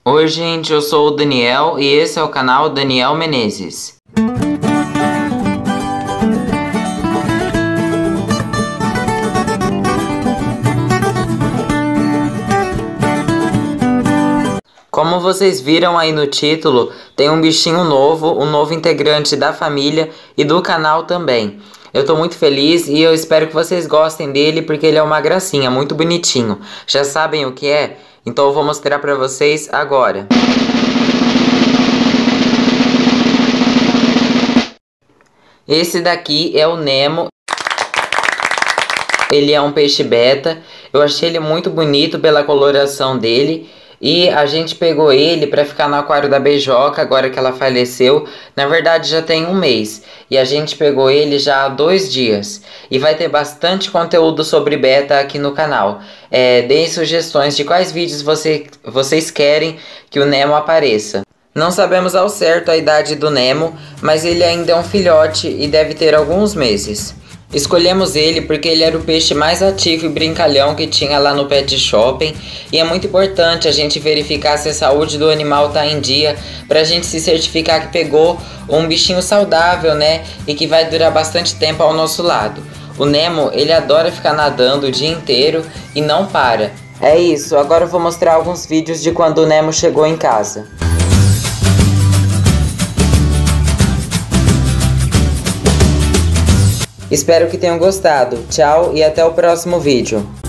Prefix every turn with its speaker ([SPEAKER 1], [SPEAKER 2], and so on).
[SPEAKER 1] Oi gente, eu sou o Daniel e esse é o canal Daniel Menezes. Como vocês viram aí no título, tem um bichinho novo, um novo integrante da família e do canal também. Eu tô muito feliz e eu espero que vocês gostem dele porque ele é uma gracinha, muito bonitinho. Já sabem o que é? Então eu vou mostrar pra vocês agora. Esse daqui é o Nemo. Ele é um peixe beta. Eu achei ele muito bonito pela coloração dele. E a gente pegou ele para ficar no aquário da Beijoca, agora que ela faleceu. Na verdade já tem um mês. E a gente pegou ele já há 2 dias. E vai ter bastante conteúdo sobre beta aqui no canal. Deem sugestões de quais vídeos vocês querem que o Nemo apareça. Não sabemos ao certo a idade do Nemo, mas ele ainda é um filhote e deve ter alguns meses. Escolhemos ele porque ele era o peixe mais ativo e brincalhão que tinha lá no pet shopping. E é muito importante a gente verificar se a saúde do animal tá em dia, pra gente se certificar que pegou um bichinho saudável, né? E que vai durar bastante tempo ao nosso lado. O Nemo, ele adora ficar nadando o dia inteiro e não para. É isso, agora eu vou mostrar alguns vídeos de quando o Nemo chegou em casa. Espero que tenham gostado. Tchau e até o próximo vídeo.